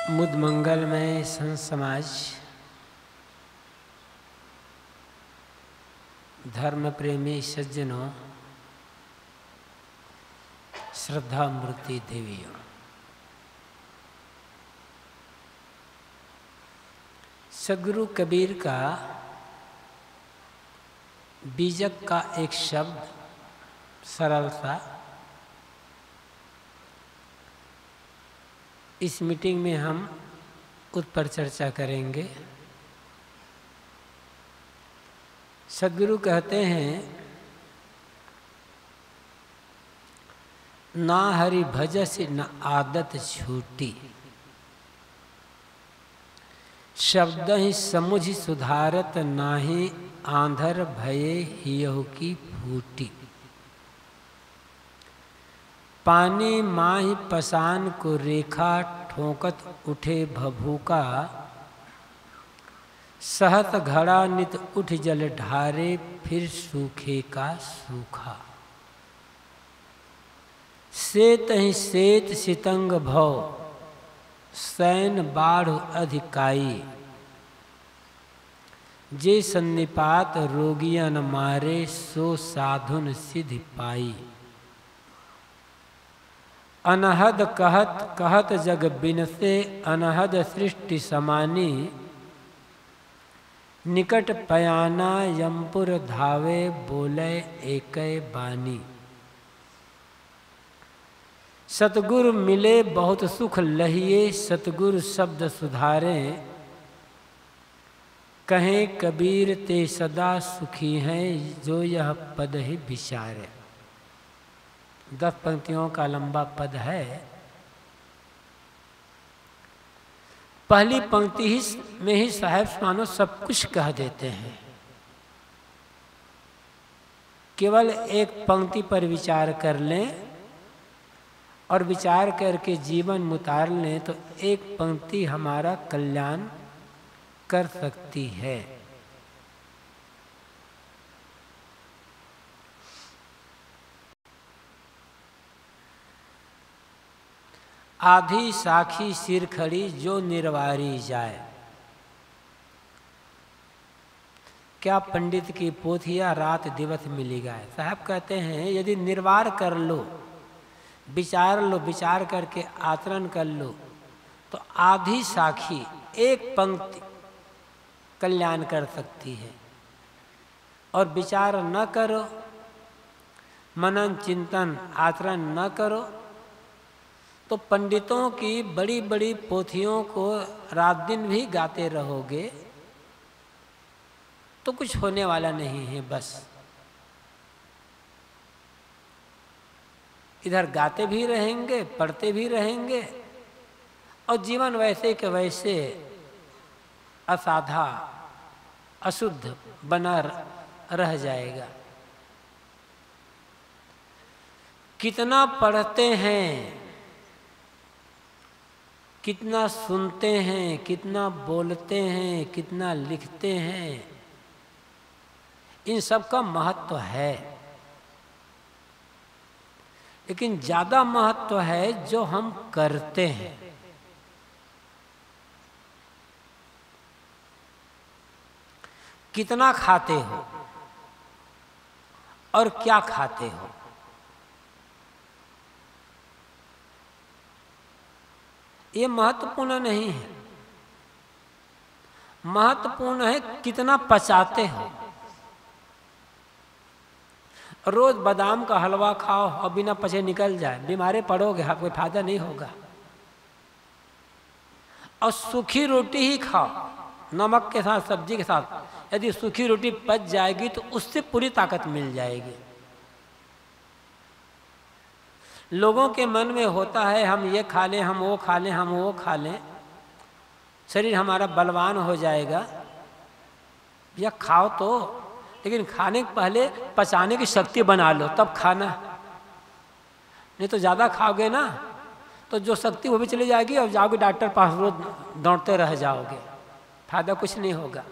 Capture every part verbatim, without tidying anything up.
मुद मंगलमय संत समाज, धर्म प्रेमी सज्जनों, श्रद्धा मूर्ति देवियों, सद्गुरु कबीर का बीजक का एक शब्द सरल सा इस मीटिंग में हम उस पर चर्चा करेंगे। सद्गुरु कहते हैं, ना हरि भजस न आदत छूटी, शब्द ही समुझ सुधारत नाही, आंधर भये हियहु की फूटी। पानी माही पसान को रेखा, ठोकत उठे भभूका, सहत घड़ा नित उठ जल ढारे, फिर सूखे का सूखा। सेत ही सेत सितंग भव, सैन बाढ़ अधिकाई, जे सन्निपात रोगिया न मारे, सो साधुन सिद्धि पाई। अनहद कहत कहत जग बिनसे, अनहद सृष्टि समानी, निकट पयाना यमपुर धावे, बोले एकै बानी। सतगुरु मिले बहुत सुख लहिए, सतगुरु शब्द सुधारे, कहें कबीर ते सदा सुखी हैं, जो यह पद ही विचारे। दस पंक्तियों का लंबा पद है। पहली पंक्ति ही में ही साहेब मानो सब कुछ कह देते हैं। केवल एक पंक्ति पर विचार कर लें और विचार करके जीवन में उतार लें तो एक पंक्ति हमारा कल्याण कर सकती है। आधी साखी सिर खड़ी, जो निर्वारी जाए। क्या पंडित की पोथिया रात दिवस मिली गाय। साहब कहते हैं, यदि निर्वार कर लो, विचार लो, विचार करके आचरण कर लो, तो आधी साखी एक पंक्ति कल्याण कर सकती है। और विचार न करो, मनन चिंतन आचरण न करो, तो पंडितों की बड़ी बड़ी पोथियों को रात दिन भी गाते रहोगे तो कुछ होने वाला नहीं है। बस इधर गाते भी रहेंगे, पढ़ते भी रहेंगे और जीवन वैसे के वैसे असाधा अशुद्ध बना रह जाएगा। कितना पढ़ते हैं, कितना सुनते हैं, कितना बोलते हैं, कितना लिखते हैं, इन सब का महत्व है, लेकिन ज़्यादा महत्व है जो हम करते हैं। कितना खाते हो और क्या खाते हो। ये महत्वपूर्ण नहीं है। महत्वपूर्ण है कितना पचाते हो। रोज बादाम का हलवा खाओ और बिना पचे निकल जाए, बीमारे पड़ोगे, आपको फायदा नहीं होगा। और सूखी रोटी ही खाओ, नमक के साथ, सब्जी के साथ। यदि सूखी रोटी पच जाएगी तो उससे पूरी ताकत मिल जाएगी। लोगों के मन में होता है, हम ये खा लें, हम वो खा लें, हम वो खा लें, शरीर हमारा बलवान हो जाएगा। या खाओ तो, लेकिन खाने के पहले पचाने की शक्ति बना लो, तब खाना। नहीं तो ज़्यादा खाओगे ना तो जो शक्ति वो भी चली जाएगी और जाओगे डॉक्टर पास, रोज दौड़ते रह जाओगे, फायदा कुछ नहीं होगा।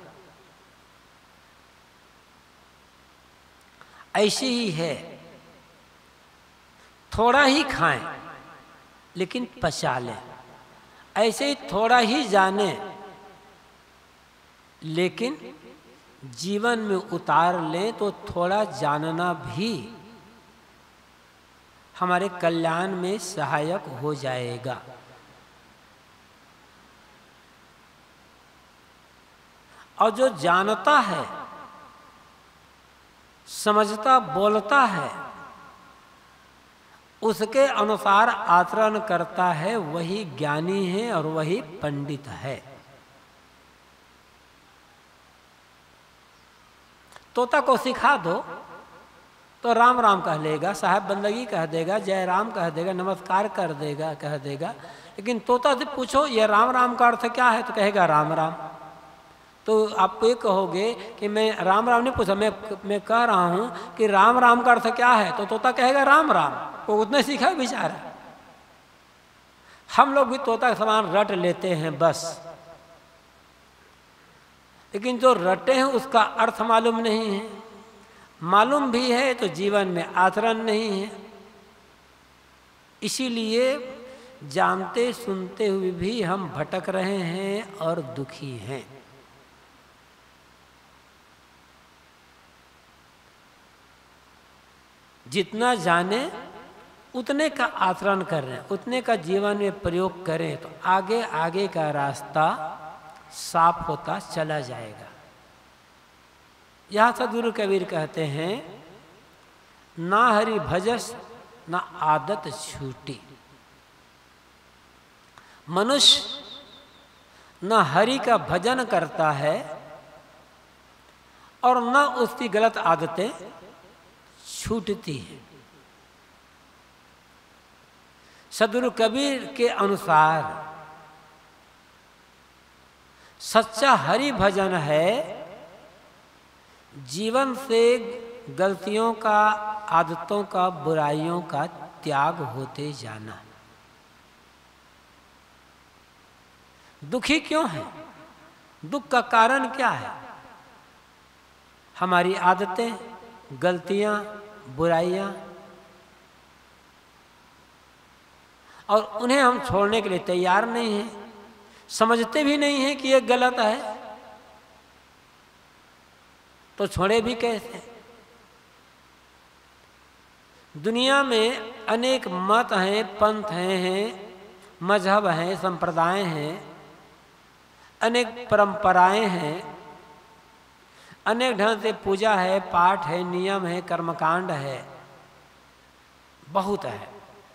ऐसी ही है, थोड़ा ही खाएं लेकिन पचा लें। ऐसे ही थोड़ा ही जाने, लेकिन जीवन में उतार लें तो थोड़ा जानना भी हमारे कल्याण में सहायक हो जाएगा। और जो जानता है, समझता, बोलता है, उसके अनुसार आचरण करता है, वही ज्ञानी है और वही पंडित है। तोता को सिखा दो तो राम राम कह लेगा, साहब बंदगी कह देगा, जय राम कह देगा, नमस्कार कर देगा, कह देगा। लेकिन तोता से पूछो ये राम राम का अर्थ क्या है, तो कहेगा राम राम। तो आप ये कहोगे कि मैं राम राम नहीं पूछा, मैं मैं कह रहा हूँ कि राम राम का अर्थ क्या है, तो तोता कहेगा राम राम। वो उतने सीखा है बेचारा। हम लोग भी तोता के समान रट लेते हैं बस, लेकिन जो रटे हैं उसका अर्थ मालूम नहीं है। मालूम भी है तो जीवन में आचरण नहीं है। इसीलिए जानते सुनते हुए भी हम भटक रहे हैं और दुखी हैं। जितना जाने उतने का आचरण कर रहे हैं, उतने का जीवन में प्रयोग करें तो आगे आगे का रास्ता साफ होता चला जाएगा। यह सदगुरु कबीर कहते हैं, ना हरि भजस ना आदत छूटी। मनुष्य न हरि का भजन करता है और न उसकी गलत आदतें छूटती हैं। सदगुरु कबीर के अनुसार सच्चा हरि भजन है जीवन से गलतियों का, आदतों का, बुराइयों का त्याग होते जाना। दुखी क्यों है? दुख का कारण क्या है? हमारी आदतें, गलतियां, बुराइयां, और उन्हें हम छोड़ने के लिए तैयार नहीं हैं, समझते भी नहीं हैं कि ये गलत है, तो छोड़े भी कैसे? दुनिया में अनेक मत हैं, पंथ हैं, हैं मजहब हैं, संप्रदाय हैं, अनेक परंपराएं हैं, अनेक ढंग से पूजा है, पाठ है, नियम है, कर्मकांड है, बहुत है।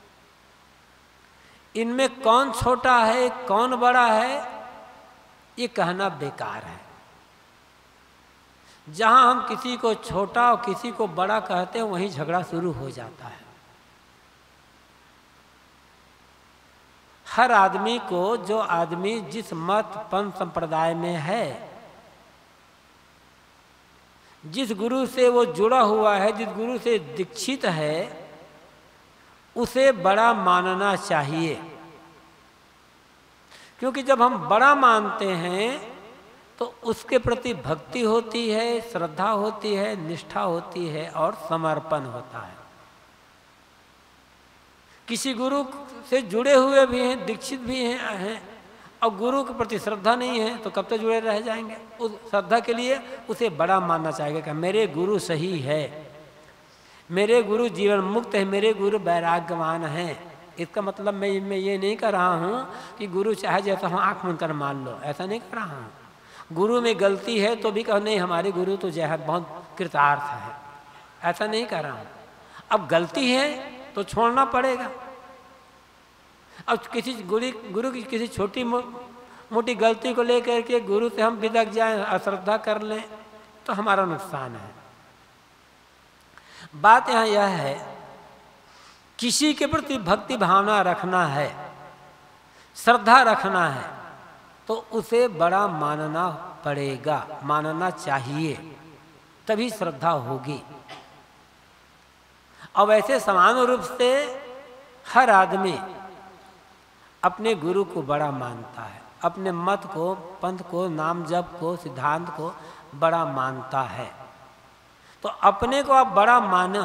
इनमें कौन छोटा है, कौन बड़ा है, ये कहना बेकार है। जहां हम किसी को छोटा और किसी को बड़ा कहते हैं, वहीं झगड़ा शुरू हो जाता है। हर आदमी को, जो आदमी जिस मत पंथ संप्रदाय में है, जिस गुरु से वो जुड़ा हुआ है, जिस गुरु से दीक्षित है, उसे बड़ा मानना चाहिए। क्योंकि जब हम बड़ा मानते हैं तो उसके प्रति भक्ति होती है, श्रद्धा होती है, निष्ठा होती है और समर्पण होता है। किसी गुरु से जुड़े हुए भी हैं, दीक्षित भी हैं, हैं और गुरु के प्रति श्रद्धा नहीं है तो कब तक जुड़े रह जाएंगे? उस श्रद्धा के लिए उसे बड़ा मानना चाहिए कि मेरे गुरु सही है, मेरे गुरु जीवन मुक्त है, मेरे गुरु वैराग्यवान हैं। इसका मतलब मैं मैं ये नहीं कर रहा हूँ कि गुरु चाहे जैसा हम आँख मूंद कर मान लो, ऐसा नहीं कर रहा हूँ। गुरु में गलती है तो भी कहो नहीं हमारे गुरु तो जो है बहुत कृतार्थ है, ऐसा नहीं कर रहा हूँ। अब गलती है तो छोड़ना पड़ेगा। अब किसी गुरु गुरु की किसी छोटी मो, मोटी गलती को लेकर के गुरु से हम बिदक जाएं, अश्रद्धा कर लें तो हमारा नुकसान है। बात यहाँ यह है, किसी के प्रति भक्ति भावना रखना है, श्रद्धा रखना है, तो उसे बड़ा मानना पड़ेगा, मानना चाहिए, तभी श्रद्धा होगी। अब ऐसे समान रूप से हर आदमी अपने गुरु को बड़ा मानता है, अपने मत को, पंथ को, नाम जप को, सिद्धांत को बड़ा मानता है। तो अपने को आप बड़ा मानो,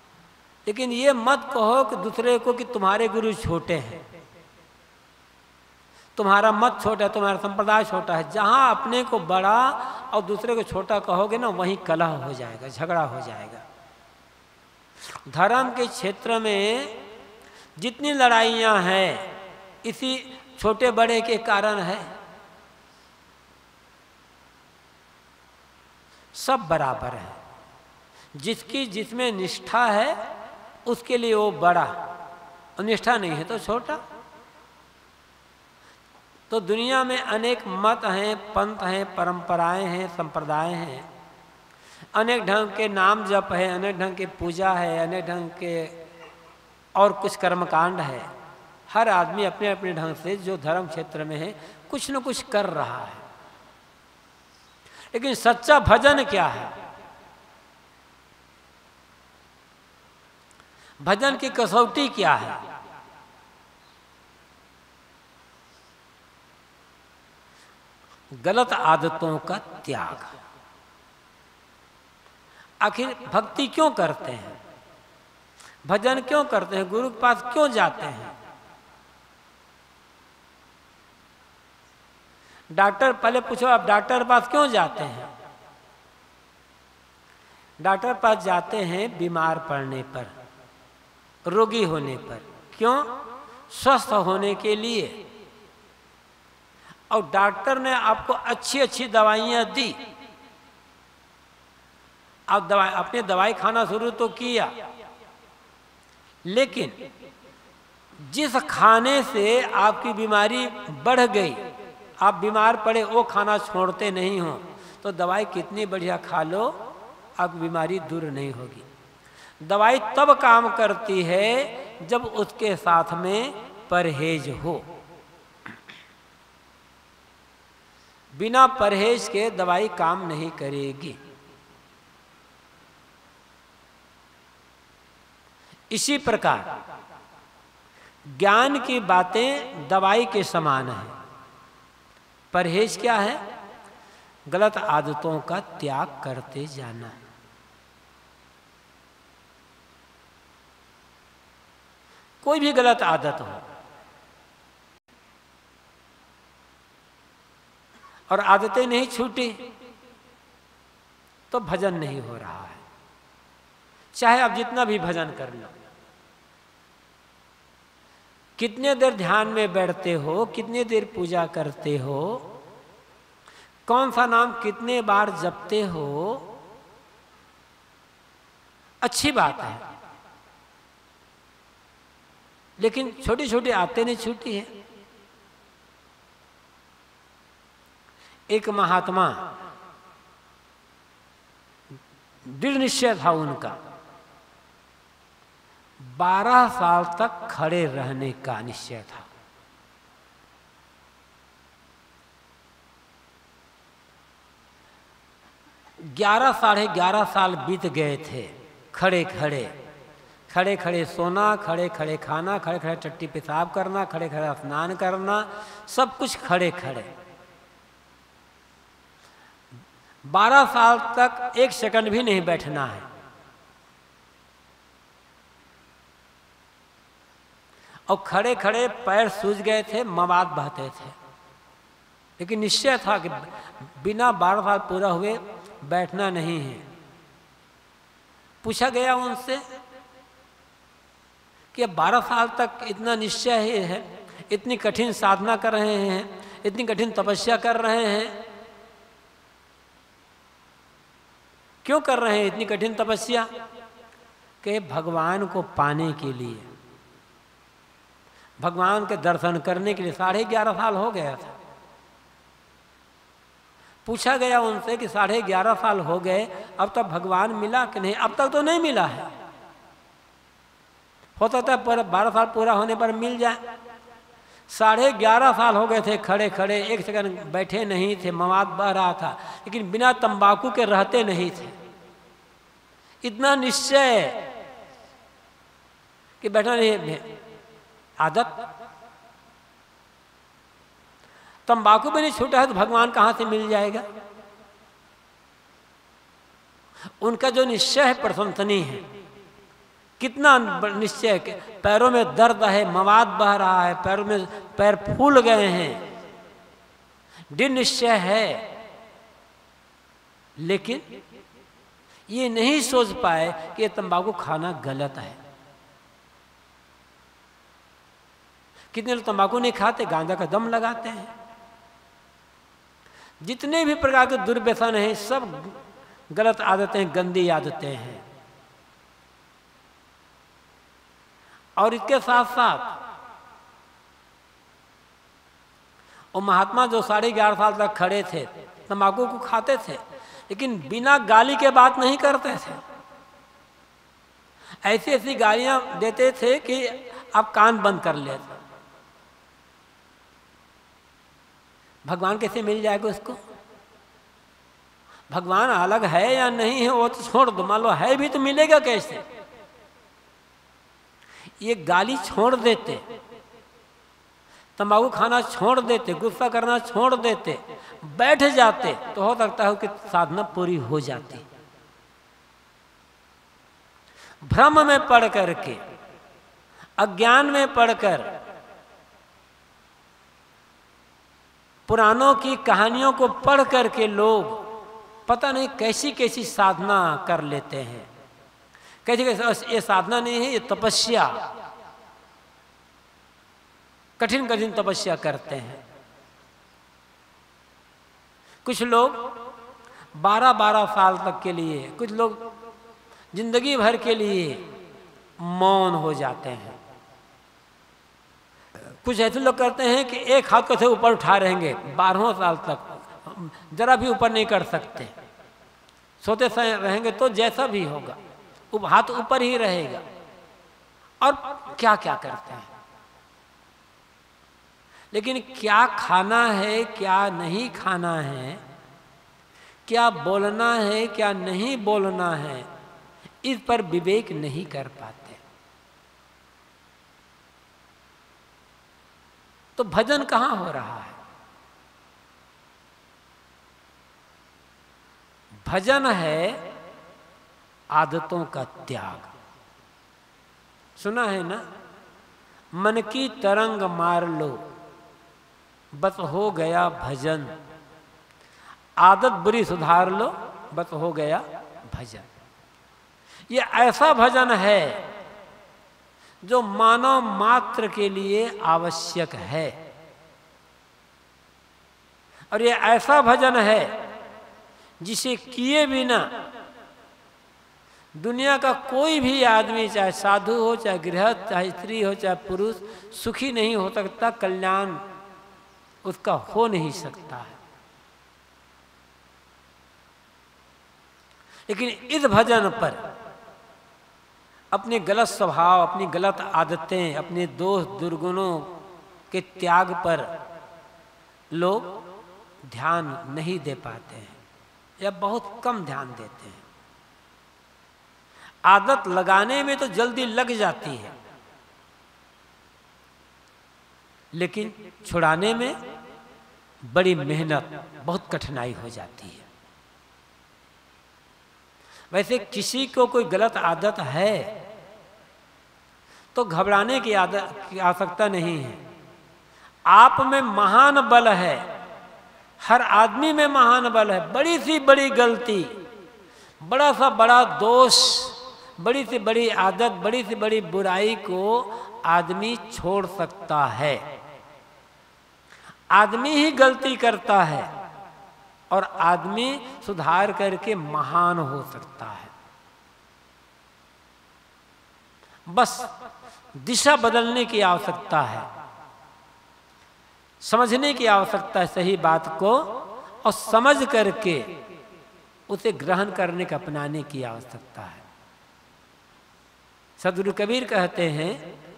लेकिन ये मत कहो कि दूसरे को कि तुम्हारे गुरु छोटे हैं। तुम्हारा मत छोटा है, तुम्हारा संप्रदाय छोटा है। जहाँ अपने को बड़ा और दूसरे को छोटा कहोगे ना, वहीं कलह हो जाएगा, झगड़ा हो जाएगा। धर्म के क्षेत्र में जितनी लड़ाइयाँ हैं इसी छोटे बड़े के कारण है। सब बराबर है, जिसकी जिसमें निष्ठा है उसके लिए वो बड़ा, और निष्ठा नहीं है तो छोटा। तो दुनिया में अनेक मत हैं, पंथ हैं, परंपराएं हैं, संप्रदाय हैं, अनेक ढंग के नाम जप है, अनेक ढंग की पूजा है, अनेक ढंग के और कुछ कर्मकांड है। हर आदमी अपने अपने ढंग से जो धर्म क्षेत्र में है कुछ न कुछ कर रहा है। लेकिन सच्चा भजन क्या है? भजन की कसौटी क्या है? गलत आदतों का त्याग। आखिर भक्ति क्यों करते हैं, भजन क्यों करते हैं, गुरु के पास क्यों जाते हैं? डॉक्टर पहले पूछो, आप डॉक्टर के पास क्यों जाते हैं? डॉक्टर के पास जाते हैं बीमार पड़ने पर, रोगी होने पर। क्यों? स्वस्थ होने के लिए। और डॉक्टर ने आपको अच्छी अच्छी दवाइयाँ दी, आप दवाई अपने दवाई खाना शुरू तो किया, लेकिन जिस खाने से आपकी बीमारी बढ़ गई, आप बीमार पड़े, वो खाना छोड़ते नहीं हो, तो दवाई कितनी बढ़िया खा लो, आपकी बीमारी दूर नहीं होगी। दवाई तब काम करती है जब उसके साथ में परहेज हो। बिना परहेज के दवाई काम नहीं करेगी। इसी प्रकार ज्ञान की बातें दवाई के समान है। परहेज क्या है? गलत आदतों का त्याग करते जाना। कोई भी गलत आदत हो और आदतें नहीं छूटी तो भजन नहीं हो रहा है, चाहे आप जितना भी भजन कर लो। कितने देर ध्यान में बैठते हो, कितने देर पूजा करते हो, कौन सा नाम कितने बार जपते हो, अच्छी बात है, लेकिन छोटी छोटी आदतें नहीं छूटी है। एक महात्मा, दृढ़ निश्चय था उनका, बारह साल तक खड़े रहने का निश्चय था। ग्यारह साढ़े ग्यारह साल बीत गए थे खड़े खड़े खड़े खड़े सोना, खड़े खड़े खाना, खड़े खड़े टट्टी पेशाब करना, खड़े खड़े स्नान करना, सब कुछ खड़े खड़े। बारह साल तक एक सेकंड भी नहीं बैठना है। और खड़े खड़े पैर सूज गए थे, मवाद बहते थे, लेकिन निश्चय था कि बिना बारह साल पूरा हुए बैठना नहीं है। पूछा गया उनसे कि बारह साल तक इतना निश्चय ही है, इतनी कठिन साधना कर रहे हैं, इतनी कठिन तपस्या कर रहे हैं, क्यों कर रहे हैं इतनी कठिन तपस्या? कि भगवान को पाने के लिए, भगवान के दर्शन करने के लिए। साढ़े ग्यारह साल हो गया था। पूछा गया उनसे कि साढ़े ग्यारह साल हो गए, अब तक भगवान मिला कि नहीं? अब तक तो नहीं मिला है, हो सकता है पर बारह साल पूरा होने पर मिल जाए। साढ़े ग्यारह साल हो गए थे खड़े खड़े, एक सेकंड बैठे नहीं थे, मवाद बह रहा था, लेकिन बिना तंबाकू के रहते नहीं थे। इतना निश्चय कि बैठना नहीं, आदत। तंबाकू भी नहीं छूटा है तो भगवान कहाँ से मिल जाएगा? उनका जो निश्चय है प्रशंसनीय है। कितना निश्चय, पैरों में दर्द है, मवाद बह रहा है, पैरों में पैर फूल गए हैं, दृढ़ निश्चय है, लेकिन ये नहीं सोच पाए कि ये तंबाकू खाना गलत है। कितने लोग तंबाकू नहीं खाते, गांजा का दम लगाते हैं। जितने भी प्रकार के दुर्व्यसन हैं सब गलत आदतें, गंदी आदतें हैं। और इसके साथ साथ वो महात्मा जो साढ़े ग्यारह साल तक खड़े थे, तंबाकू को खाते थे, लेकिन बिना गाली के बात नहीं करते थे। ऐसी ऐसी गालियां देते थे कि आप कान बंद कर लेते। भगवान कैसे मिल जाएगा उसको? भगवान अलग है या नहीं है वो तो छोड़ दो, मान लो है भी तो मिलेगा कैसे? ये गाली छोड़ देते, तंबाकू खाना छोड़ देते, गुस्सा करना छोड़ देते, बैठ जाते, तो हो सकता है कि साधना पूरी हो जाती। भ्रम में पड़ करके, अज्ञान में पड़कर पुराणों की कहानियों को पढ़ करके लोग पता नहीं कैसी कैसी साधना कर लेते हैं। कैसे कैसे, ये साधना नहीं है, ये तपस्या, कठिन कठिन तपस्या करते हैं। कुछ लोग बारह बारह साल तक के लिए, कुछ लोग जिंदगी भर के लिए मौन हो जाते हैं। कुछ ऐसे लोग करते हैं कि एक हाथ को से ऊपर उठा रहेंगे बारहों साल तक, जरा भी ऊपर नहीं कर सकते। सोते समय रहेंगे तो जैसा भी होगा हाथ ऊपर ही रहेगा। और क्या क्या करते हैं, लेकिन क्या खाना है, क्या नहीं खाना है, क्या बोलना है, क्या नहीं बोलना है, इस पर विवेक नहीं कर पाते। तो भजन कहाँ हो रहा है? भजन है आदतों का त्याग। सुना है ना, मन की तरंग मार लो बस हो गया भजन, आदत बुरी सुधार लो बस हो गया भजन। ये ऐसा भजन है जो मानव मात्र के लिए आवश्यक है, और ये ऐसा भजन है जिसे किए बिना दुनिया का कोई भी आदमी, चाहे साधु हो, चाहे गृहस्थ, चाहे स्त्री हो, चाहे पुरुष, सुखी नहीं हो सकता, कल्याण उसका हो नहीं सकता है। लेकिन इस भजन पर अपने गलत स्वभाव, अपनी गलत आदतें, अपने दोष दुर्गुणों के त्याग पर लोग ध्यान नहीं दे पाते हैं या बहुत कम ध्यान देते हैं। आदत लगाने में तो जल्दी लग जाती है, लेकिन छुड़ाने में बड़ी मेहनत, बहुत कठिनाई हो जाती है। वैसे किसी को कोई गलत आदत है तो घबराने की आदत की आवश्यकता नहीं है। आप में महान बल है, हर आदमी में महान बल है। बड़ी सी बड़ी गलती, बड़ा सा बड़ा दोष, बड़ी सी बड़ी आदत, बड़ी सी बड़ी बुराई को आदमी छोड़ सकता है। आदमी ही गलती करता है और आदमी सुधार करके महान हो सकता है। बस दिशा बदलने की आवश्यकता है, समझने की आवश्यकता है सही बात को, और समझ करके उसे ग्रहण करने का, अपनाने की आवश्यकता है। सद्गुरु कबीर कहते हैं,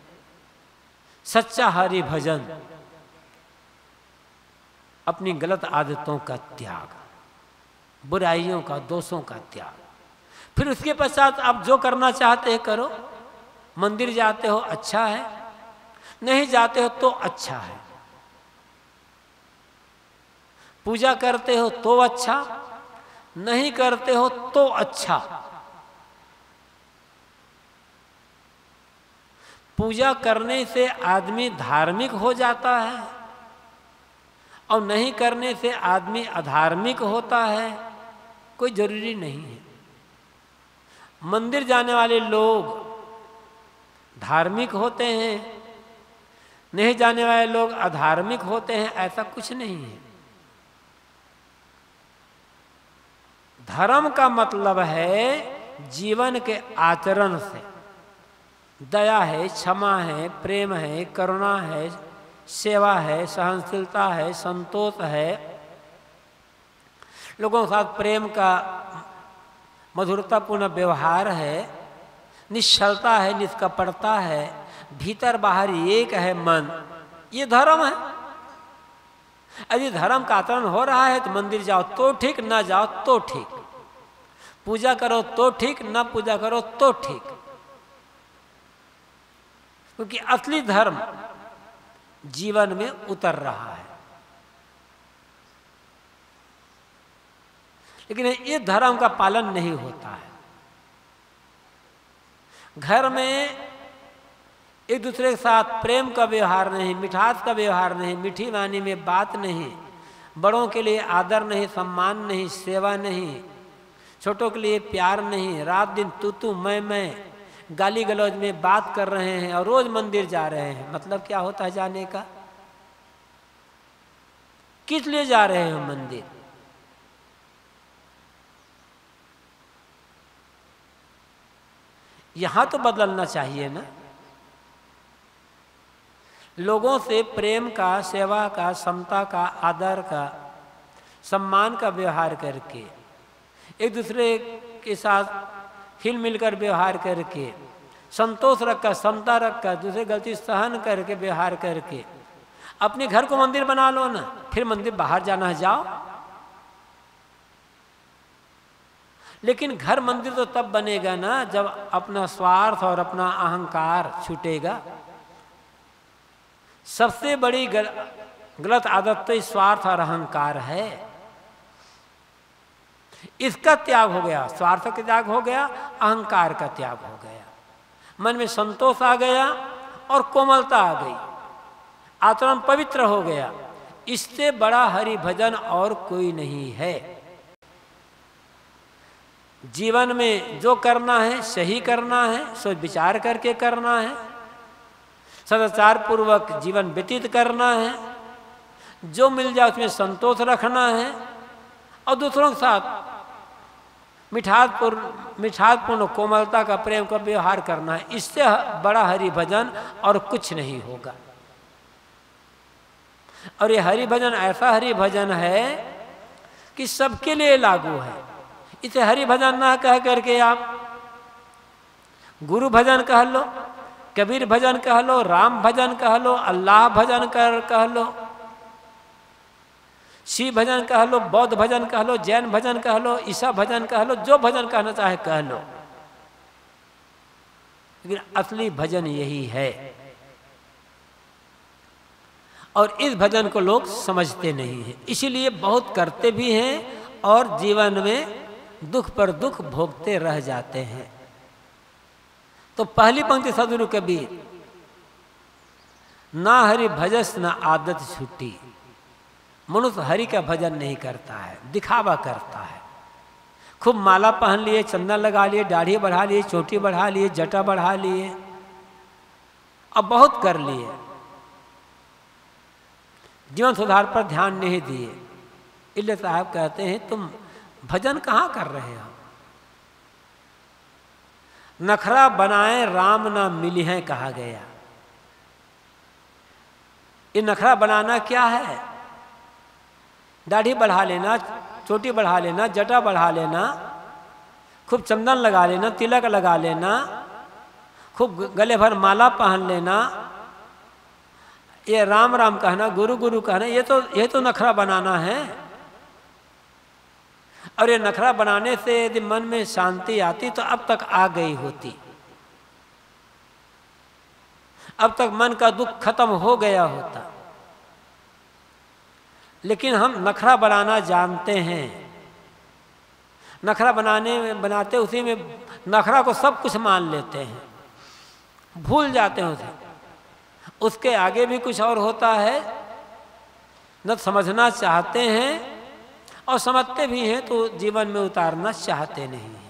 सच्चा हरि भजन अपनी गलत आदतों का त्याग, बुराइयों का, दोषों का त्याग। फिर उसके पश्चात आप जो करना चाहते हैं करो। मंदिर जाते हो अच्छा है, नहीं जाते हो तो अच्छा है, पूजा करते हो तो अच्छा, नहीं करते हो तो अच्छा। पूजा करने से आदमी धार्मिक हो जाता है और नहीं करने से आदमी अधार्मिक होता है, कोई जरूरी नहीं है। मंदिर जाने वाले लोग धार्मिक होते हैं, नहीं जाने वाले लोग अधार्मिक होते हैं, ऐसा कुछ नहीं है। धर्म का मतलब है जीवन के आचरण से। दया है, क्षमा है, प्रेम है, करुणा है, सेवा है, सहनशीलता है, संतोष है, लोगों के साथ प्रेम का मधुरतापूर्ण व्यवहार है, निश्चलता है, निष्कपटता है, भीतर बाहर एक है मन, ये धर्म है। यदि धर्म का आचरण हो रहा है तो मंदिर जाओ तो ठीक, ना जाओ तो ठीक, पूजा करो तो ठीक, ना पूजा करो तो ठीक, क्योंकि असली धर्म जीवन में उतर रहा है। लेकिन ये धर्म का पालन नहीं होता है। घर में एक दूसरे के साथ प्रेम का व्यवहार नहीं, मिठास का व्यवहार नहीं, मीठी वाणी में बात नहीं, बड़ों के लिए आदर नहीं, सम्मान नहीं, सेवा नहीं, छोटों के लिए प्यार नहीं, रात दिन तू तू मैं मैं, गाली गलौज में बात कर रहे हैं और रोज मंदिर जा रहे हैं। मतलब क्या होता है जाने का? किस लिए जा रहे हैं मंदिर? यहां तो बदलना चाहिए ना। लोगों से प्रेम का, सेवा का, समता का, आदर का, सम्मान का व्यवहार करके, एक दूसरे के साथ हिल मिलकर व्यवहार करके, संतोष रखकर, समता रखकर, दूसरे गलती सहन करके व्यवहार करके अपने घर को मंदिर बना लो ना। फिर मंदिर बाहर जाना है जाओ, लेकिन घर मंदिर तो तब बनेगा ना जब अपना स्वार्थ और अपना अहंकार छूटेगा। सबसे बड़ी गल, गलत आदत तो स्वार्थ और अहंकार है। इसका त्याग हो गया, स्वार्थ का त्याग हो गया, अहंकार का त्याग हो गया, मन में संतोष आ गया और कोमलता आ गई, आचरण पवित्र हो गया। इससे बड़ा हरि भजन और कोई नहीं है। जीवन में जो करना है सही करना है, सोच विचार करके करना है, सदाचार पूर्वक जीवन व्यतीत करना है, जो मिल जाए उसमें संतोष रखना है और दूसरों के साथ मिठासपूर्ण मिठासपूर्ण कोमलता का, प्रेम का व्यवहार करना है। इससे बड़ा हरि भजन और कुछ नहीं होगा। और ये हरि भजन ऐसा हरि भजन है कि सबके लिए लागू है। इसे हरि भजन ना कह करके आप गुरु भजन कह लो, कबीर भजन कह लो, राम भजन कह लो, अल्लाह भजन कर कह लो, शिव भजन कह लो, बौद्ध भजन कह लो, जैन भजन कह लो, ईसा भजन कह लो, जो भजन कहना चाहे कह लो, लेकिन असली भजन यही है। और इस भजन को लोग समझते नहीं हैं, इसीलिए बहुत करते भी हैं और जीवन में दुख पर दुख भोगते रह जाते हैं। तो पहली पंक्ति सदगुरु कबीर, ना हरि भजस ना आदत छुट्टी। मनुष्य हरि का भजन नहीं करता है, दिखावा करता है। खूब माला पहन लिए, चंदन लगा लिए, दाढ़ी बढ़ा लिए, चोटी बढ़ा लिए, जटा बढ़ा लिए, अब बहुत कर लिए, जीवन सुधार पर ध्यान नहीं दिए। इसलिए साहब कहते हैं तुम भजन कहाँ कर रहे हो? नखरा बनाए राम ना मिली है कहा गया। ये नखरा बनाना क्या है? दाढ़ी बढ़ा लेना, चोटी बढ़ा लेना, जटा बढ़ा लेना, खूब चंदन लगा लेना, तिलक लगा लेना, खूब गले भर माला पहन लेना, ये राम राम कहना, गुरु गुरु कहना, ये तो ये तो नखरा बनाना है। और ये नखरा बनाने से यदि मन में शांति आती तो अब तक आ गई होती, अब तक मन का दुख खत्म हो गया होता। लेकिन हम नखरा बनाना जानते हैं, नखरा बनाने में बनाते उसी में नखरा को सब कुछ मान लेते हैं। भूल जाते हैं उसे। उसके आगे भी कुछ और होता है, न समझना चाहते हैं और समझते भी हैं तो जीवन में उतारना चाहते नहीं हैं।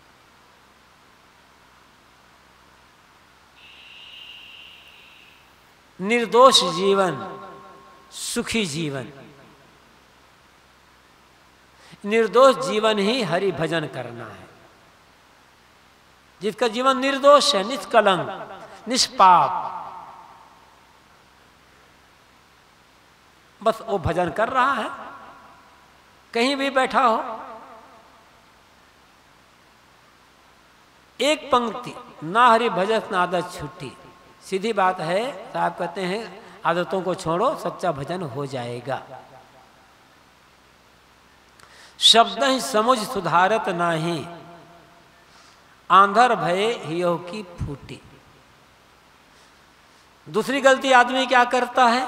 निर्दोष जीवन सुखी जीवन, निर्दोष जीवन ही हरि भजन करना है। जिसका जीवन निर्दोष है, निष्कलंक निष्पाप, बस वो भजन कर रहा है, कहीं भी बैठा हो। एक पंक्ति ना हरि भजत ना आदत छुट्टी, सीधी बात है। साहब कहते हैं आदतों को छोड़ो, सच्चा भजन हो जाएगा। शब्द ही समुझ सुधारत नाही, आंधर भय हियो की फूटी। दूसरी गलती आदमी क्या करता है?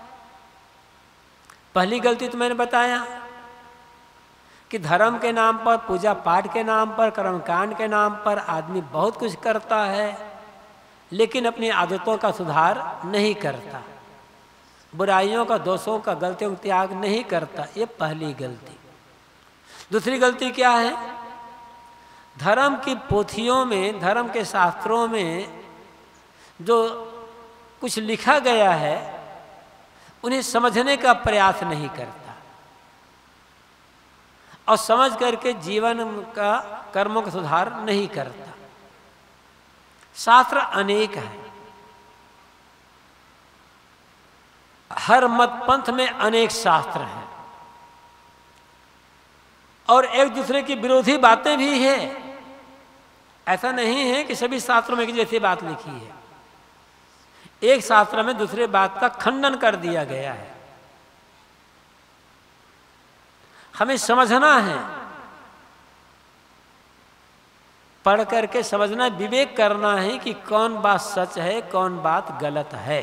पहली गलती तो मैंने बताया कि धर्म के नाम पर, पूजा पाठ के नाम पर, कर्मकांड के नाम पर आदमी बहुत कुछ करता है, लेकिन अपनी आदतों का सुधार नहीं करता, बुराइयों का, दोषों का, गलतियों का त्याग नहीं करता। ये पहली गलती। दूसरी गलती क्या है? धर्म की पोथियों में, धर्म के शास्त्रों में जो कुछ लिखा गया है उन्हें समझने का प्रयास नहीं करता और समझ करके जीवन का, कर्मों का सुधार नहीं करता। शास्त्र अनेक है, हर मत पंथ में अनेक शास्त्र हैं और एक दूसरे की विरोधी बातें भी हैं। ऐसा नहीं है कि सभी शास्त्रों में एक जैसी बात लिखी है। एक शास्त्र में दूसरे बात का खंडन कर दिया गया है। हमें समझना है, पढ़ करके समझना, विवेक करना है कि कौन बात सच है, कौन बात गलत है।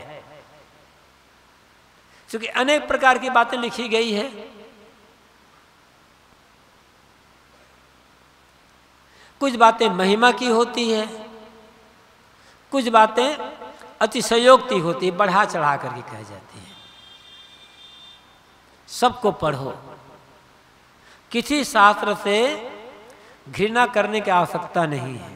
क्योंकि अनेक प्रकार की बातें लिखी गई है। कुछ बातें महिमा की होती है, कुछ बातें अतिशयोक्ति होती है, बढ़ा चढ़ा करके कह जाती है। सबको पढ़ो, किसी शास्त्र से घृणा करने की आवश्यकता नहीं है।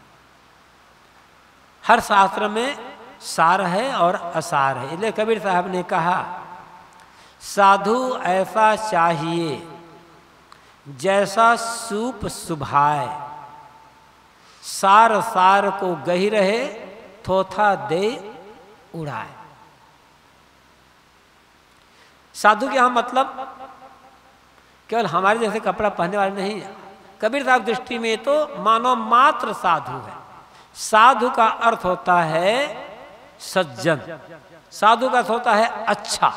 हर शास्त्र में सार है और असार है। इसलिए कबीर साहब ने कहा, साधु ऐसा चाहिए जैसा सूप सुभाए, सार सार को गही रहे, थोथा दे उड़ाए। साधु के यहां मतलब केवल हमारे जैसे कपड़ा पहनने वाले नहीं। कबीर साहब दृष्टि में तो मानव मात्र साधु है। साधु का अर्थ होता है सज्जन, साधु का अर्थ होता है अच्छा।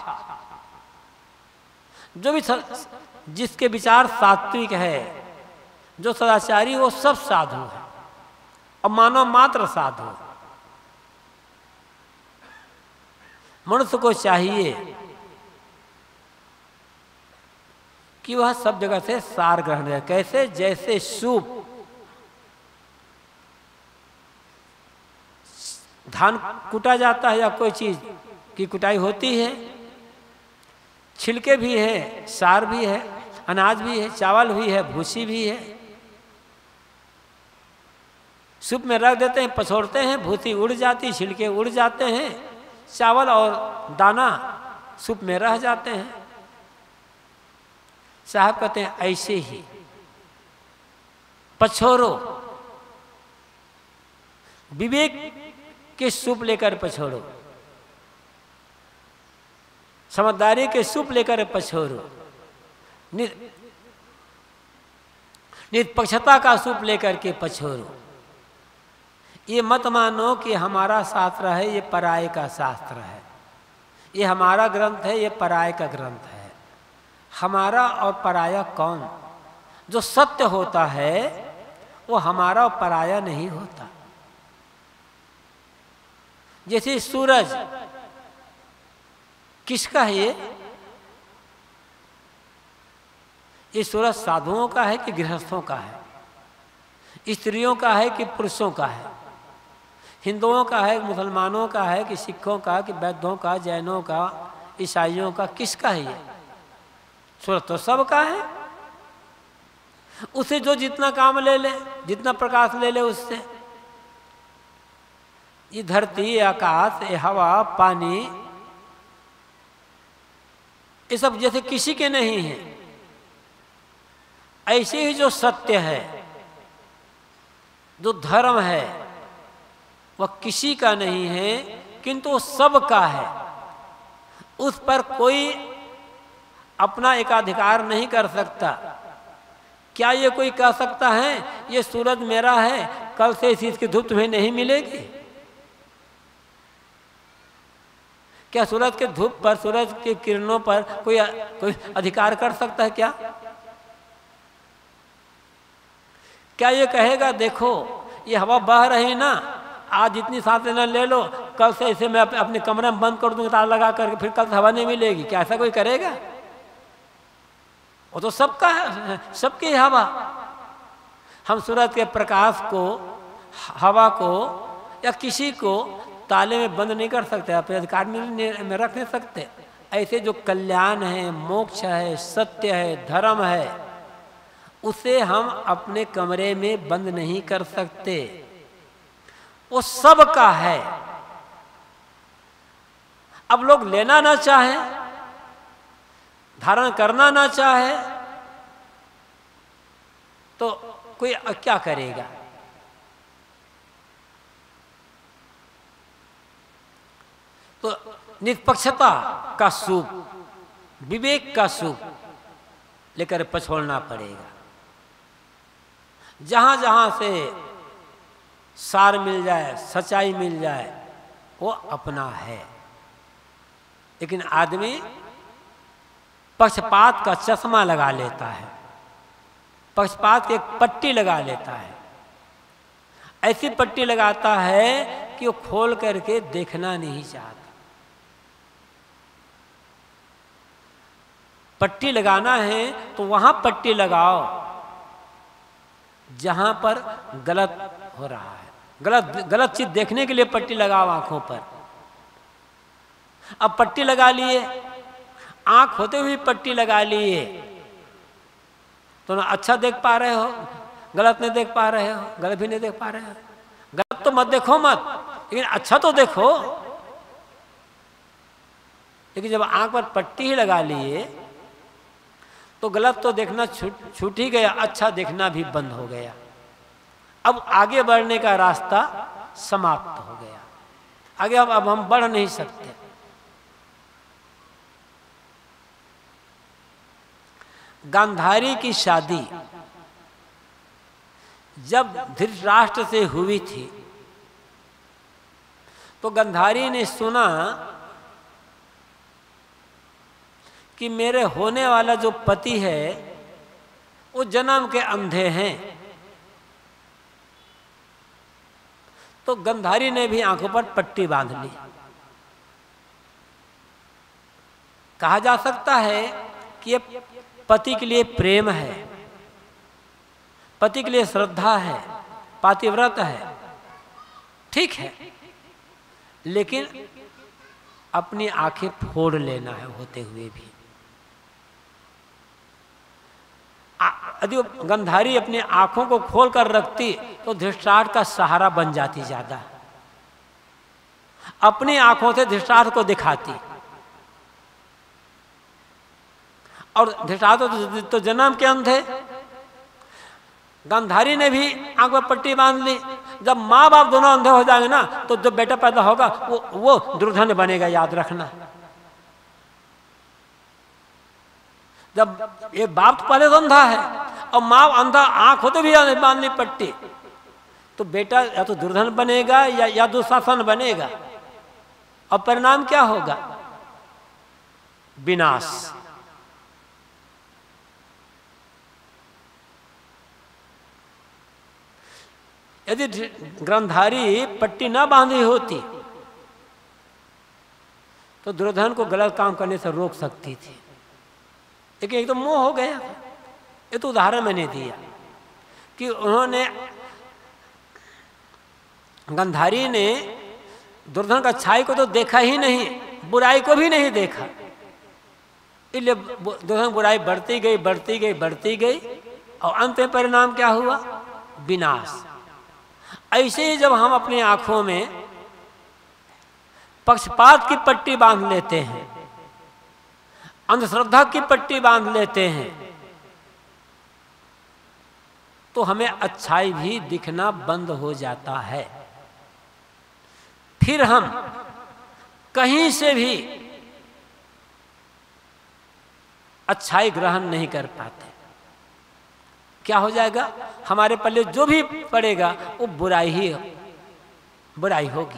जो भी जिसके विचार सात्विक है, जो सदाचारी, वो सब साधु है और मानव मात्र साधु। मनुष्य को चाहिए कि वह सब जगह से सार ग्रहण करे। कैसे? जैसे सूप, धान कूटा जाता है या कोई चीज की कुटाई होती है, छिलके भी है, सार भी है, अनाज भी है, चावल भी है, भूसी भी है। सूप में रख देते हैं, पछोड़ते हैं, भूसी उड़ जाती, छिलके उड़ जाते हैं, चावल और दाना सूप में रह जाते हैं। साहब कहते हैं ऐसे ही पछोरो, विवेक के सूप लेकर पछोड़ो, समझदारी के सूप लेकर पछोड़ो, निष्पक्षता का सूप लेकर के पछोड़ो। ये मत मानो कि हमारा शास्त्र है, ये पराये का शास्त्र है, ये हमारा ग्रंथ है, ये पराये का ग्रंथ है। हमारा और पराया कौन? जो सत्य होता है वो हमारा और पराया नहीं होता। जैसे सूरज किसका है? ये ये सूरज साधुओं का है कि गृहस्थों का है? स्त्रियों का है कि पुरुषों का है? हिंदुओं का है, मुसलमानों का है, कि सिखों का, कि बौद्धों का, जैनों का, ईसाइयों का, किसका है ये? सूरज तो सबका है। उसे जो जितना काम ले ले, जितना प्रकाश ले ले उससे, ये धरती, ये आकाश, ये हवा, पानी, ये सब जैसे किसी के नहीं है, ऐसे ही जो सत्य है, जो धर्म है, वह किसी का नहीं है, किंतु वो सबका है। उस पर कोई अपना एकाधिकार नहीं कर सकता। क्या ये कोई कह सकता है ये सूरज मेरा है, कल से इसी इसकी धूप तुम्हें नहीं मिलेगी? क्या सूरज के धूप पर, सूरज की किरणों पर कोई कोई अधिकार कर सकता है क्या? क्या ये कहेगा देखो ये हवा बह रही ना, आज जितनी सांसें न ले लो, कल से इसे मैं अपने कमरे में बंद कर दूंगा ताला लगा करके, फिर कल से हवा नहीं मिलेगी? क्या ऐसा कोई करेगा? वो तो सबका है, सबकी हवा। हम सूरज के प्रकाश को, हवा को या किसी को ताले में बंद नहीं कर सकते, अपने अधिकार में रख नहीं सकते। ऐसे जो कल्याण है, मोक्ष है, सत्य है, धर्म है, उसे हम अपने कमरे में बंद नहीं कर सकते। वो सबका है। अब लोग लेना ना चाहे, धारण करना ना चाहे, तो कोई क्या करेगा? तो निष्पक्षता का सूप, विवेक का सूप लेकर पछोड़ना पड़ेगा। जहां जहां से सार मिल जाए, सच्चाई मिल जाए, वो अपना है। लेकिन आदमी पक्षपात का चश्मा लगा लेता है, पक्षपात की एक पट्टी लगा लेता है। ऐसी पट्टी लगाता है कि वो खोल करके देखना नहीं चाहता। पट्टी लगाना है तो वहां पट्टी लगाओ जहां पर गलत हो रहा है। गलत गलत चीज देखने के लिए पट्टी लगाओ आंखों पर। अब पट्टी लगा लिए, आंख होते हुए पट्टी लगा लिए, तो ना अच्छा देख पा रहे हो, गलत नहीं देख पा रहे हो, गलत भी नहीं देख पा रहे हो। गलत तो मत देखो मत, लेकिन अच्छा तो देखो। लेकिन जब आंख पर पट्टी ही लगा लिए तो गलत तो देखना छूट छूट ही गया, अच्छा देखना भी बंद हो गया। अब आगे बढ़ने का रास्ता समाप्त हो गया। आगे अब अब हम बढ़ नहीं सकते। गांधारी की शादी जब धृतराष्ट्र से हुई थी तो गांधारी ने सुना कि मेरे होने वाला जो पति है वो जन्म के अंधे हैं। तो गांधारी ने भी आंखों पर पट्टी बांध ली। कहा जा सकता है कि ये पति के लिए प्रेम है, पति के लिए श्रद्धा है, पातिव्रत है, ठीक है, लेकिन अपनी आंखें फोड़ लेना है होते हुए भी। यदि गांधारी अपनी आंखों को खोल कर रखती तो धृतराष्ट्र का सहारा बन जाती, ज्यादा अपनी आंखों से धृतराष्ट्र को दिखाती। और धृतराष्ट्र तो, तो जन्म के अंधे, गांधारी ने भी आंख पर पट्टी बांध ली। जब माँ बाप दोनों अंधे हो जाएंगे ना तो जो बेटा पैदा होगा वो वो दुर्धन बनेगा, याद रखना। जब ये बाप तो पहले तो अंधा है और माँ अंधा, आंख होते भी बांध ली पट्टी, तो बेटा या तो दुर्धन बनेगा या या दुशासन बनेगा। और परिणाम क्या होगा? विनाश। यदि गांधारी पट्टी ना बांधी होती तो दुर्योधन को गलत काम करने से रोक सकती थी, लेकिन एक तो मोह हो गया। ये तो उदाहरण मैंने दिया कि उन्होंने गांधारी ने दुर्योधन का अच्छाई को तो देखा ही नहीं, बुराई को भी नहीं देखा, इसलिए दुर्योधन बुराई बढ़ती गई बढ़ती गई बढ़ती गई और अंत में परिणाम क्या हुआ? विनाश। ऐसे ही जब हम अपनी आंखों में पक्षपात की पट्टी बांध लेते हैं, अंधश्रद्धा की पट्टी बांध लेते हैं, तो हमें अच्छाई भी दिखना बंद हो जाता है। फिर हम कहीं से भी अच्छाई ग्रहण नहीं कर पाते। क्या हो जाएगा? हमारे पल्ले जो भी पड़ेगा वो बुराई ही बुराई होगी।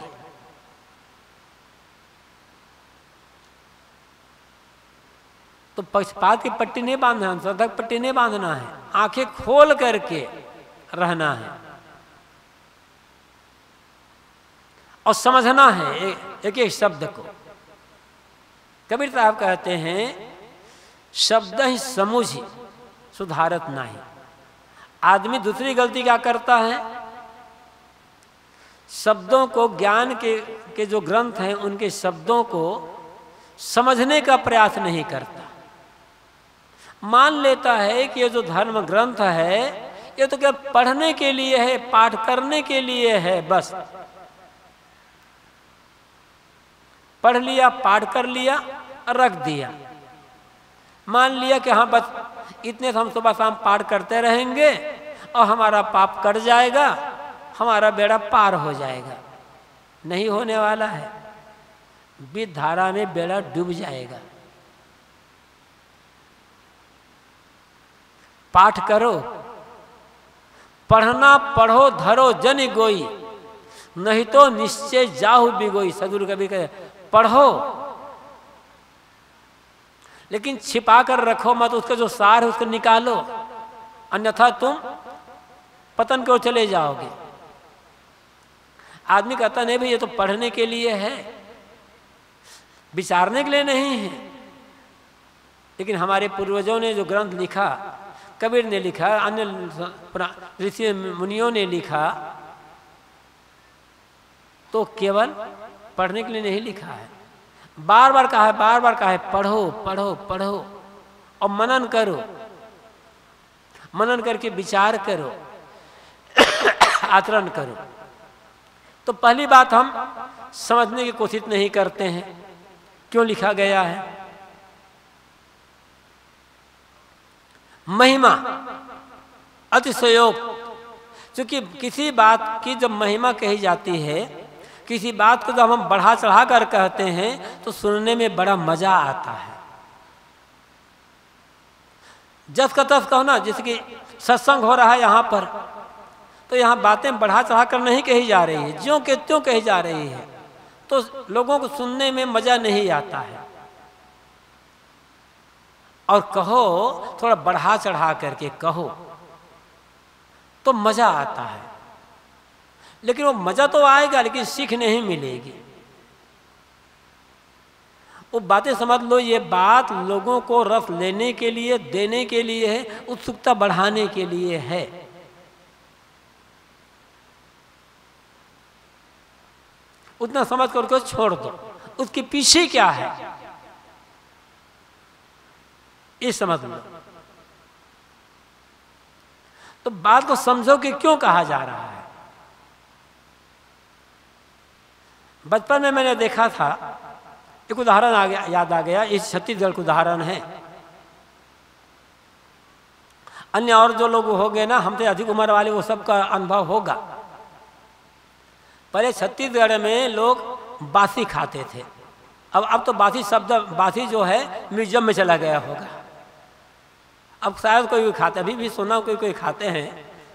तो पक्षपात की पट्टी नहीं बांधना है, श्रद्धा की पट्टी नहीं बांधना है, आंखें खोल करके रहना है और समझना है एक एक शब्द को। कबीर साहब कहते हैं शब्द ही समुझी सुधारत नहीं। आदमी दूसरी गलती क्या करता है? शब्दों को, ज्ञान के के जो ग्रंथ हैं उनके शब्दों को समझने का प्रयास नहीं करता। मान लेता है कि ये जो धर्म ग्रंथ है ये तो क्या पढ़ने के लिए है, पाठ करने के लिए है, बस पढ़ लिया, पाठ कर लिया और रख दिया। मान लिया कि हाँ बस इतने से हम सुबह शाम पाठ करते रहेंगे और हमारा पाप कट जाएगा, हमारा बेड़ा पार हो जाएगा। नहीं होने वाला है, बीच धारा में बेड़ा डूब जाएगा। पाठ करो, पढ़ना पढ़ो धरो जन गोई, नहीं तो निश्चय जाहु बिगोई। सदगुरु कभी कहे पढ़ो लेकिन छिपा कर रखो मत, उसका जो सार है उसको निकालो, अन्यथा तुम पतन की ओर चले जाओगे। आदमी कहता नहीं भाई ये तो पढ़ने के लिए है, विचारने के लिए नहीं है। लेकिन हमारे पूर्वजों ने जो ग्रंथ लिखा, कबीर ने लिखा, अन्य ऋषि मुनियों ने लिखा, तो केवल पढ़ने के लिए नहीं लिखा है। बार बार कहा है, बार बार कहा है पढ़ो पढ़ो पढ़ो और मनन करो, मनन करके विचार करो, आचरण करो। तो पहली बात हम समझने की कोशिश नहीं करते हैं क्यों लिखा गया है। महिमा अतिशयोक्त, क्योंकि किसी बात की जब महिमा कही जाती है, किसी बात को जब हम बढ़ा चढ़ा कर कहते हैं तो सुनने में बड़ा मजा आता है। जस का तस कहो ना, जैसे कि सत्संग हो रहा है यहाँ पर, तो यहाँ बातें बढ़ा चढ़ा कर नहीं कही जा रही है, ज्यों के त्यों कही जा रही है, तो लोगों को सुनने में मजा नहीं आता है। और कहो थोड़ा बढ़ा चढ़ा करके कहो तो मजा आता है। लेकिन वो मजा तो आएगा लेकिन सीख नहीं मिलेगी। वो बातें समझ लो, ये बात लोगों को रस लेने के लिए, देने के लिए है, उत्सुकता बढ़ाने के लिए है। उतना समझ कर उसको छोड़ दो, उसके पीछे क्या है ये समझ लो। तो बात को समझो कि क्यों कहा जा रहा है। बचपन में मैंने देखा था, एक उदाहरण आ गया, याद आ गया, इस छत्तीसगढ़ का उदाहरण है। अन्य और जो लोग हो गए ना, हमसे अधिक उम्र वाले, वो सबका अनुभव होगा। पहले छत्तीसगढ़ में लोग बासी खाते थे। अब अब तो बासी शब्द, बासी जो है म्यूजियम में चला गया होगा। अब शायद कोई कोई खाता, अभी भी सुना कोई कोई खाते हैं।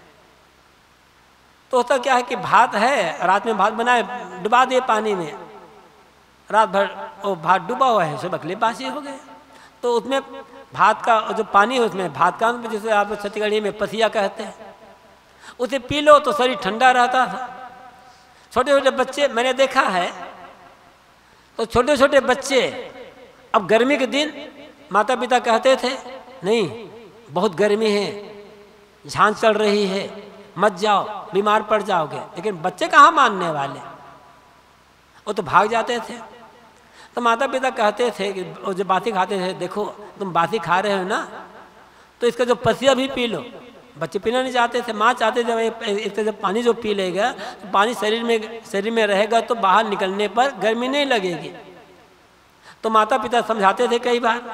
तो होता क्या है कि भात है, रात में भात बनाए, डुबा दिए पानी में, रात भर वो भात डूबा हुआ है, सुबह के लिए बासी हो गए। तो उसमें भात का जो पानी है, उसमें भात का, जिसे आप छत्तीसगढ़ी में पसिया कहते हैं, उसे पी लो तो शरीर ठंडा रहता था। छोटे छोटे बच्चे मैंने देखा है, तो छोटे छोटे बच्चे, अब गर्मी के दिन माता पिता कहते थे नहीं बहुत गर्मी है, झांझ चल रही है, मत जाओ, बीमार पड़ जाओगे। लेकिन बच्चे कहाँ मानने वाले, वो तो भाग जाते थे। तो माता पिता कहते थे कि वो जो बासी खाते थे, देखो तुम बासी खा रहे हो ना, तो इसका जो पसिया भी पी लो। बच्चे पीना नहीं चाहते थे, माँ चाहते थे इसका जब पानी जो पी लेगा तो पानी शरीर में शरीर में रहेगा तो बाहर निकलने पर गर्मी नहीं लगेगी। तो माता पिता समझाते थे कई बार।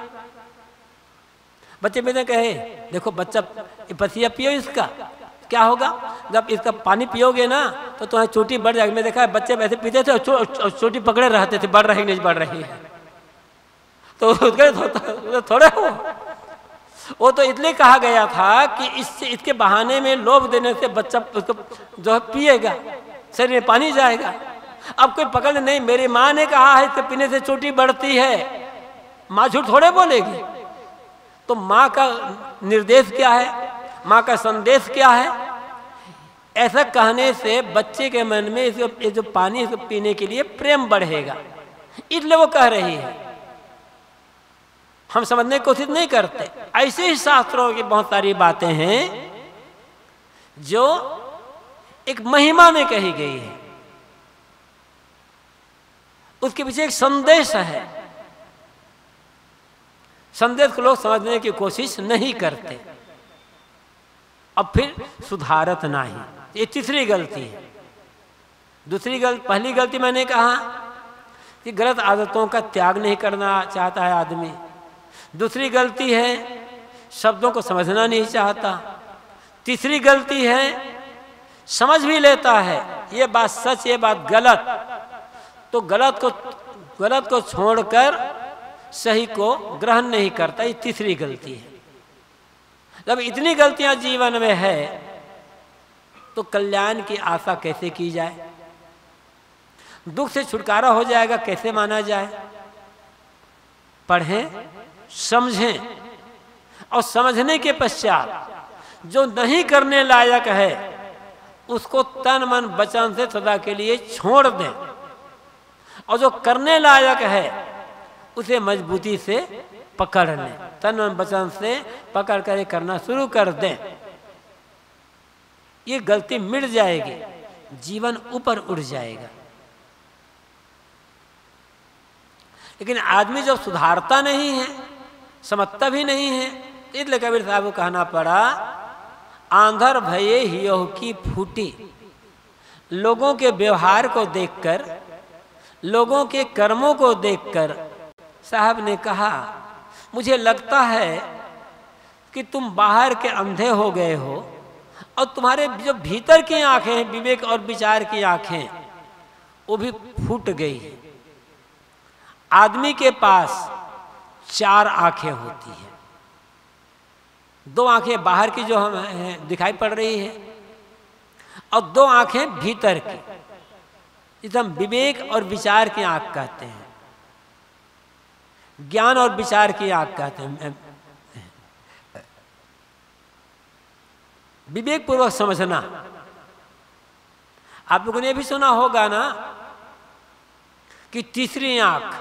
बच्चे पिता कहे देखो बच्चा पसिया पियो इसका, क्या होगा जब इसका पानी पियोगे ना तो तुम्हारी चोटी बढ़ जाएगी। मैं देखा है बच्चे वैसे पीते थे और चोटी पकड़े रहते थे, बढ़ रही नहीं बढ़ रही है। तो उसके थोड़े हो, वो तो इसलिए कहा गया था कि इससे इसके बहाने में लोभ देने से बच्चा उसको जो है पिएगा, शरीर में पानी जाएगा। अब कोई पकड़ नहीं, मेरी माँ ने कहा है इसके पीने से चोटी बढ़ती है, माँ झूठ थोड़े बोलेगी। तो माँ का निर्देश क्या है, माँ का संदेश क्या है? ऐसा कहने से बच्चे के मन में इसको ये जो पानी इसको पीने के लिए प्रेम बढ़ेगा, इसलिए वो कह रही है। हम समझने की कोशिश नहीं करते। ऐसे ही शास्त्रों की बहुत सारी बातें हैं जो एक महिमा में कही गई है, उसके पीछे एक संदेश है। संदेश को लोग समझने की कोशिश नहीं करते, अब फिर सुधारत नहीं। ये तीसरी गलती है। दूसरी गलती, पहली गलती मैंने कहा कि गलत आदतों का त्याग नहीं करना चाहता है आदमी। दूसरी गलती है शब्दों को समझना नहीं चाहता। तीसरी गलती है समझ भी लेता है ये बात सच, ये बात गलत, तो गलत को गलत को छोड़कर सही को ग्रहण नहीं करता। ये तीसरी गलती है। जब इतनी गलतियां जीवन में है तो कल्याण की आशा कैसे की जाए? दुख से छुटकारा हो जाएगा कैसे माना जाए? पढ़ें, समझें, और समझने के पश्चात जो नहीं करने लायक है उसको तन मन वचन से सदा के लिए छोड़ दें, और जो करने लायक है उसे मजबूती से पकड़ लें। तन मन वचन से पकड़ कर करना शुरू कर दें। ये गलती मिट जाएगी, जीवन ऊपर उठ जाएगा। लेकिन आदमी जब सुधारता नहीं है, समझता भी नहीं है, इसलिए कबीर साहब को कहना पड़ा आंधर भये हियों की फूटी। लोगों के व्यवहार को देखकर, लोगों के कर्मों को देखकर साहब ने कहा मुझे लगता है कि तुम बाहर के अंधे हो गए हो और तुम्हारे जो भीतर की आंखें हैं, विवेक और विचार की आंखें, वो भी फूट गई है। आदमी के पास चार आंखें होती हैं। दो आंखें बाहर की जो हमें दिखाई पड़ रही है और दो आंखें भीतर की, जिसे हम विवेक और विचार की आंख कहते हैं, ज्ञान और विचार की आंख कहते हैं। विवेक पूर्वक समझना। आप लोगों ने भी सुना होगा ना कि तीसरी आंख,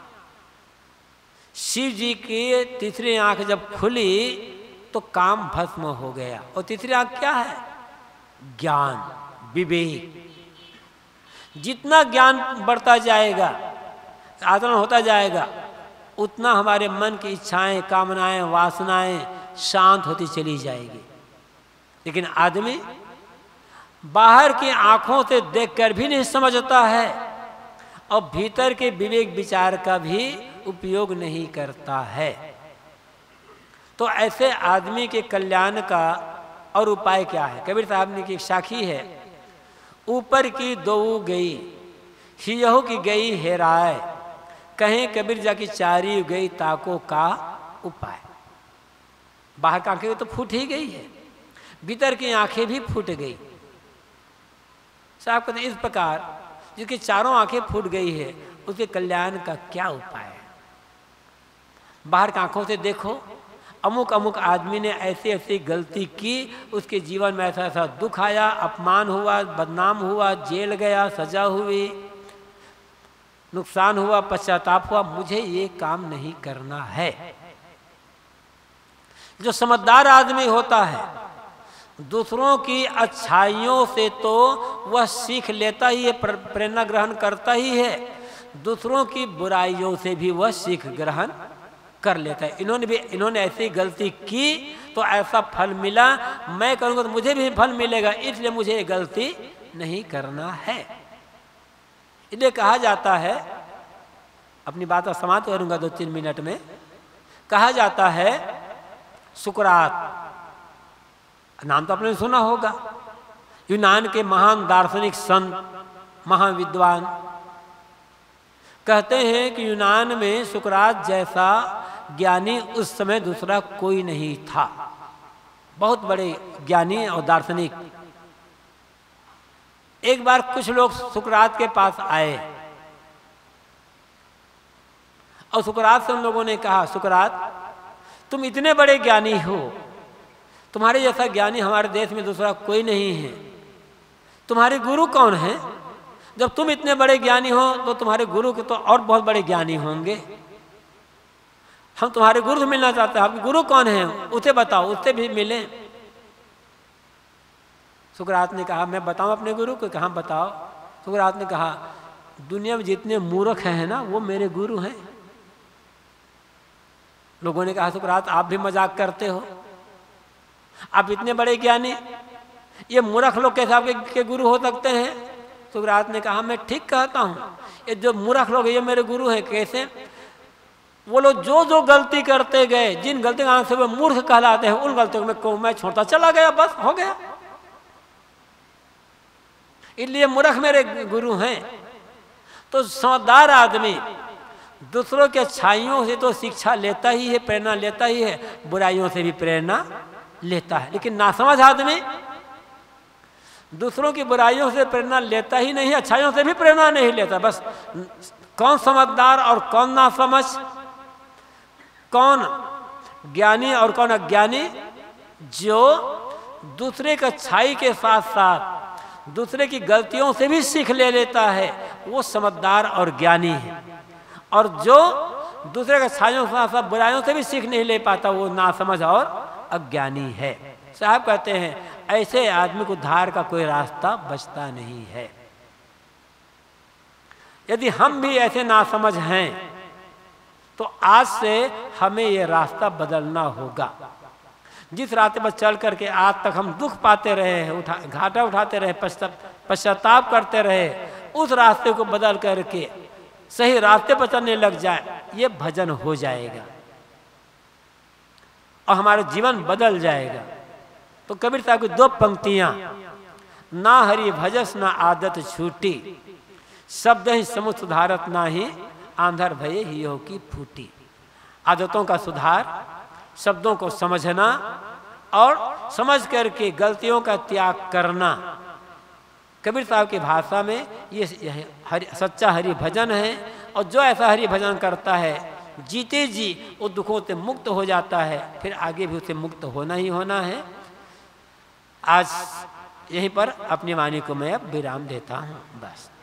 शिव जी की तीसरी आंख जब खुली तो काम भस्म हो गया। और तीसरी आंख क्या है? ज्ञान, विवेक। जितना ज्ञान बढ़ता जाएगा, आचरण होता जाएगा, उतना हमारे मन की इच्छाएं, कामनाएं, वासनाएं शांत होती चली जाएगी। लेकिन आदमी बाहर की आंखों से देखकर भी नहीं समझता है और भीतर के विवेक विचार का भी उपयोग नहीं करता है। तो ऐसे आदमी के कल्याण का और उपाय क्या है? कबीर साहब ने की एक साखी है, ऊपर की दो गई हियहु की गई हेराए, कहें कबीर जाकी चारी गई ताको का उपाय। बाहर की आंखें तो फूट ही गई है, भीतर की आंखें भी फूट गई। साहब कहते इस प्रकार जिसकी चारों आंखें फूट गई है उसके कल्याण का क्या उपाय है? बाहर की आंखों से देखो, अमुक अमुक आदमी ने ऐसी ऐसी गलती की, उसके जीवन में ऐसा ऐसा दुख आया, अपमान हुआ, बदनाम हुआ, जेल गया, सजा हुई, नुकसान हुआ, पश्चाताप हुआ, मुझे ये काम नहीं करना है। जो समझदार आदमी होता है दूसरों की अच्छाइयों से तो वह सीख लेता ही है, प्रेरणा ग्रहण करता ही है, दूसरों की बुराइयों से भी वह सीख ग्रहण कर लेता है। इन्होंने भी इन्होंने ऐसी गलती की तो ऐसा फल मिला, मैं करूँगा तो मुझे भी फल मिलेगा, इसलिए मुझे ये गलती नहीं करना है। इसलिए कहा जाता है, अपनी बात समाप्त करूँगा दो तीन मिनट में, कहा जाता है सुकरात, नाम तो आपने सुना होगा, यूनान के महान दार्शनिक संत, महान विद्वान, कहते हैं कि यूनान में सुकरात जैसा ज्ञानी उस समय दूसरा कोई नहीं था। बहुत बड़े ज्ञानी और दार्शनिक। एक बार कुछ लोग सुकरात के पास आए और सुकरात से उन लोगों ने कहा, सुकरात तुम इतने बड़े ज्ञानी हो, तुम्हारे जैसा ज्ञानी हमारे देश में दूसरा कोई नहीं है, तुम्हारे गुरु कौन है? जब तुम इतने बड़े ज्ञानी हो तो तुम्हारे गुरु के तो और बहुत बड़े ज्ञानी होंगे, हम तुम्हारे गुरु से मिलना चाहते हैं, आपके गुरु कौन है उसे बताओ, उससे भी मिले। सुकरात ने कहा, मैं बताऊं अपने गुरु को? कहाँ बताओ। सुकरात ने कहा, दुनिया में जितने मूर्ख हैं ना वो मेरे गुरु हैं। लोगों ने कहा, सुकरात आप भी मजाक करते हो, आप इतने बड़े ज्ञानी, ये मूर्ख लोग कैसे आपके के गुरु हो सकते हैं? सुकरात ने कहा, मैं ठीक कहता हूँ, ये जो मूर्ख लोग ये मेरे गुरु हैं। कैसे? वो लोग जो जो गलती करते गए, जिन गलतियों से वो मूर्ख कहलाते हैं, उन गलतियों को मैं छोड़ता चला गया, बस हो गया। इसलिए मूर्ख मेरे गुरु हैं। तो समझदार आदमी दूसरों के अच्छाइयों से तो शिक्षा लेता ही है, प्रेरणा लेता ही है, बुराइयों से भी प्रेरणा लेता है। लेकिन नासमझ आदमी दूसरों की बुराइयों से प्रेरणा लेता ही नहीं, अच्छाइयों से भी प्रेरणा नहीं लेता। बस कौन समझदार और कौन नासमझ, कौन ज्ञानी और कौन अज्ञानी? जो दूसरे की अच्छाई के साथ साथ दूसरे की गलतियों से भी सीख ले लेता है, वो समझदार और ज्ञानी है। और जो दूसरे के अच्छाइयों के साथ साथ बुराइयों से भी सीख नहीं ले पाता, वो नासमझ और अज्ञानी है। साहब कहते हैं, ऐसे आदमी को धार का कोई रास्ता बचता नहीं है। यदि हम भी ऐसे नासमझ हैं तो आज से हमें ये रास्ता बदलना होगा। जिस रास्ते पर चल करके आज तक हम दुख पाते रहे हैं, उठा घाटा उठाते रहे, पश्चाताप करते रहे, उस रास्ते को बदल करके सही रास्ते पर चलने लग जाए, ये भजन हो जाएगा और हमारा जीवन बदल जाएगा। तो कबीर साहब की दो पंक्तियां, ना हरि भजस ना आदत छूटी, शब्द ही समुच सुधारत ना ही आंधर भये ही हो की फूटी। आदतों का सुधार, शब्दों को समझना और समझ करके गलतियों का त्याग करना, कबीर साहब की भाषा में ये हरि सच्चा हरि भजन है। और जो ऐसा हरि भजन करता है, जीते जी वो दुखों से मुक्त हो जाता है, फिर आगे भी उसे मुक्त होना ही होना है। आज यहीं पर अपनी वाणी को मैं अब विराम देता हूँ, बस।